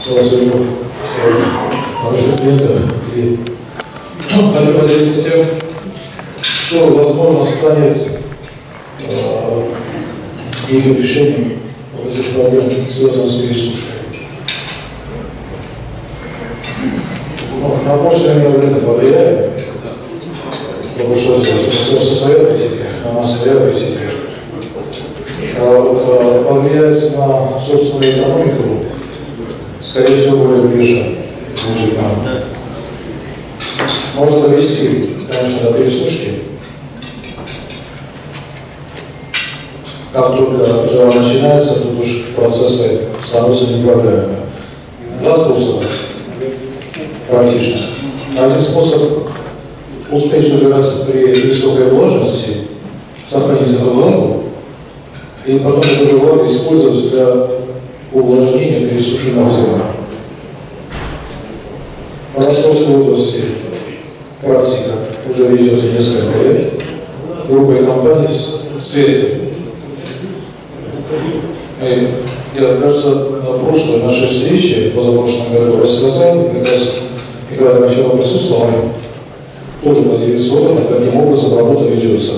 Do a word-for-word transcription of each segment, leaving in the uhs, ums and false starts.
возлюбив наших клиентов и хочу поделиться тем, что, возможно, станет э, ее решением этих проблем, связанных с пересушкой. Ну, на прошлое время это повлияет, потому что это своя политика, а на своя политика. А вот а, повлияет на собственную экономику, скорее всего, более ближе к нам. Может довести, конечно, до пересушки. Как только жара начинается, тут уж процессы становятся неуправляемыми. Два способа практично. Один способ успеть убираться при высокой влажности, сохранить эту влагу, и потом эту же влагу использовать для увлажнения пересушенного зерна. В Ростовской области практика уже ведется несколько лет. Группа компаний «Свет». И я, кажется, на прошлой нашей встрече, позапрошлом году, рассказал, как раз игра начала присутствовала, тоже поделился опытом, каким образом работа ведется.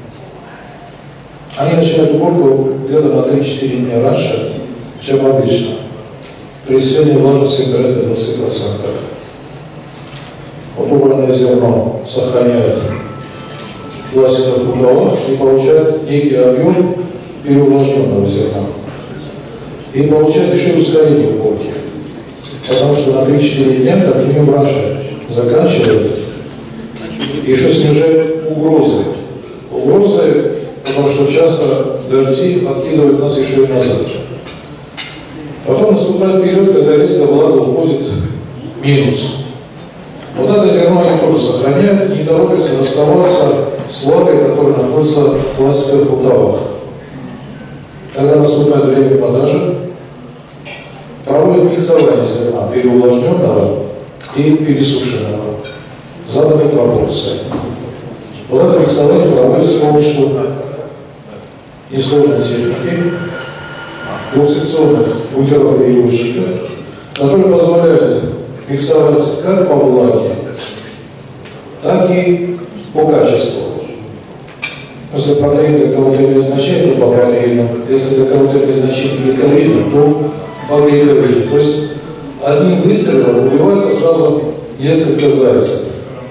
Они начинают уборку где-то на три-четыре дня раньше, чем обычно. При средней влажности порядка двадцать процентов. Вот убранное зерно сохраняют в пластиковых рукавах и получают некий объем переувлажненного зерна. И получают еще ускорение уборки. Потому что на три-четыре дня, как минимум раньше, заканчивают, еще снижают угрозы. Угрозы, потому что часто дожди откидывают нас еще и назад. Потом наступает период, когда резко влага уходит минус. Вот это зерно они тоже сохраняют, не торопятся расставаться с влагой, которая находится в пластиковых рукавах. Когда наступает время продажи, проводят миксование зерна переувлажненного и пересушенного в заданной пропорции. Вот это миксование проводится с помощью несложной техники, двухсекционных бункеров-переливщиков, которые позволяют миксовать как по влаге, так и по качеству. Если протеин для кого-то имеет значение, то по протеину. Если для кого-то имеет значение гликолина, то по гликолину. То есть одним выстрелом убивается сразу несколько зайцев.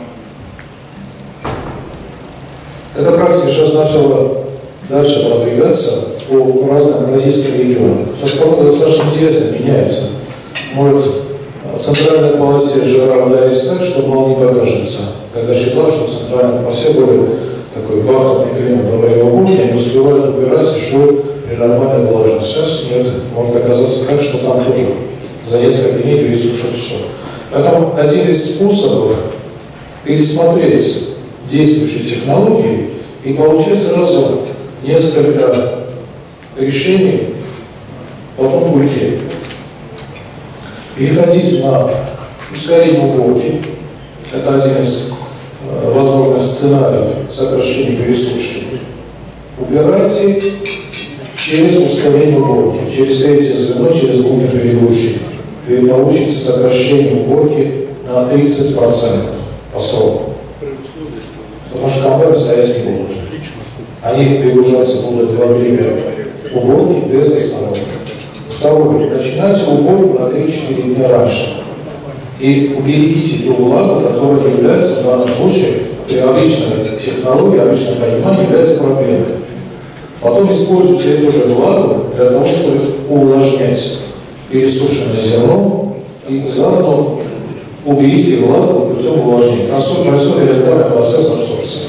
Эта практика сейчас начала дальше продвигаться по разным российским регионам. Сейчас погода достаточно интересно меняется. Может в центральной полосе жара ударить так, что мало не покажется. Когда считал, что в центральной полосе были такой бархатный климат добавил уборки, они успевали убирать еще при нормальной влажности. Сейчас нет, может оказаться так, что там тоже за несколько дней пересушат все. Поэтому один из способов пересмотреть действующие технологии и получать сразу несколько решений в одном пульте. Переходить на ускорение уборки. Это один из э, возможных сценариев сокращения пересушки. Убирайте через ускорение уборки, через третье звено, через бункер-перегрузчик. Вы получите сокращение уборки на тридцать процентов по сроку. Потому что компании стоять не будут. Они перегружаться будут во время уборки без остановки. Второе. Начинайте уборку на три-четыре дня раньше. И уберегите ту влагу, которая является в данном случае при обычной технологии, обычном понимании является проблемой. Потом используйте эту же влагу для того, чтобы увлажнять пересушенное зерно и заодно уберите влагу путем увлажнения. Происходит элементарный процесс абсорбции.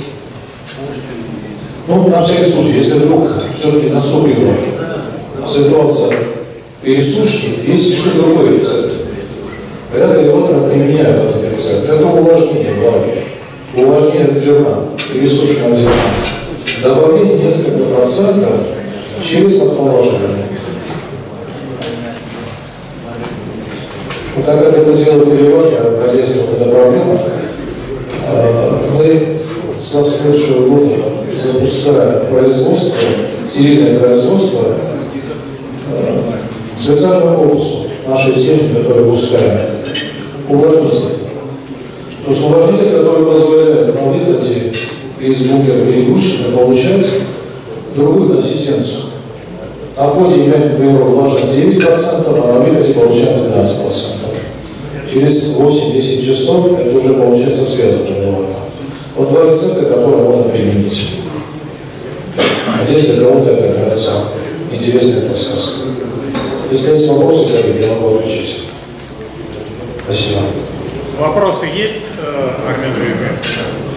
Ну, на всякий случай, если вдруг все-таки наступила ситуация пересушки, есть еще другой рецепт. Ряд элеваторов применяют этот рецепт. Это увлажнение влаги, увлажнение зерна, пересушенного зерна. Добавить несколько процентов через отположение. Ну, как это делают элеваторы, хозяйство это проблема, мы со следующего года запускаем производство, серийное производство специального корпуса нашей техники, которая густая, увлажнитель. То есть увлажнитель, который позволяет на выходе из бункера перегрузчика получать другую консистенцию. На входе имеет, например, влажность девять процентов, а на выходе получаем двенадцать процентов. Через восемь-десять часов это уже получается связанная волна. Вот два рецепта, которые можно применить. Надеюсь, для кого-то это кажется интересная подсказка. Если есть вопросы, я могу отвечать. Спасибо. Вопросы есть, Армен Юрьевич?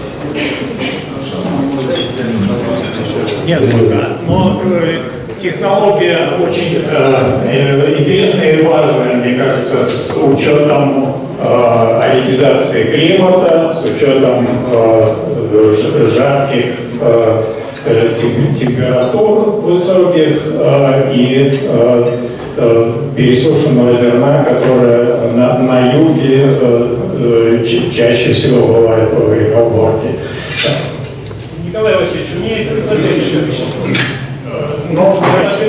Нет, пока. Но э, технология очень э, интересная и важная, мне кажется, с учетом э, аэротизации климата, с учетом э, жарких э, температур высоких э, и э, э, пересушенного зерна, которое на, на юге э, э, чаще всего бывает во время уборки. Николай Васильевич, у меня есть предложение. Но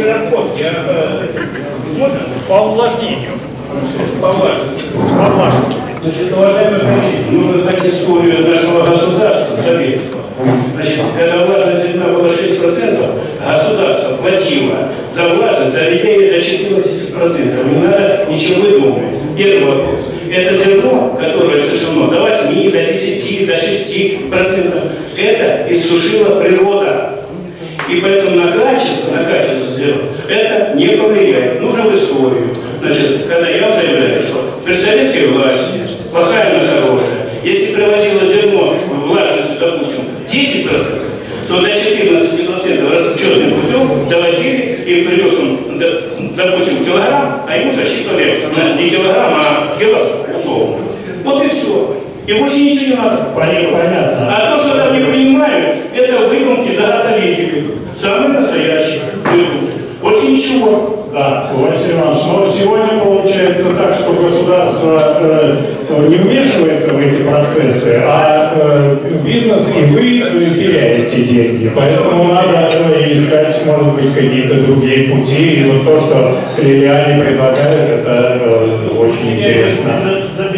можно? по увлажнению. По влажности. По влажности. Значит, уважаемые коллеги, нужно знать историю нашего государства советского. Значит, когда влажность зерна была шесть процентов, государство платило за влажность, доведение до четырнадцати процентов. Не надо ничего выдумывать. Первый вопрос. Это зерно, которое сушено до восьми, до десяти, до шести процентов, это иссушила природа. И поэтому на качество, на качество зерна это не повлияет. Нужно в историю. Значит, когда я заявляю, что при советской власти, плохая, но хорошая, если приводило зерно влажностью, допустим, десять процентов, то до четырнадцати процентов расчетным путем доводили, и привез он, допустим, килограмм, а ему засчитывали не килограмм, а кило условно. Вот и все. И больше ничего не надо. Понятно. А то, что там не принимают, это выдумки заготовителей. Самые настоящие выдумки. Больше ничего. Да, Василий Иванович, но сегодня получается так, что государство э, не вмешивается в эти процессы, а э, бизнес и вы э, теряете деньги. Поэтому надо э, искать, может быть, какие-то другие пути. И вот то, что Лилиане предлагает, это э, очень интересно.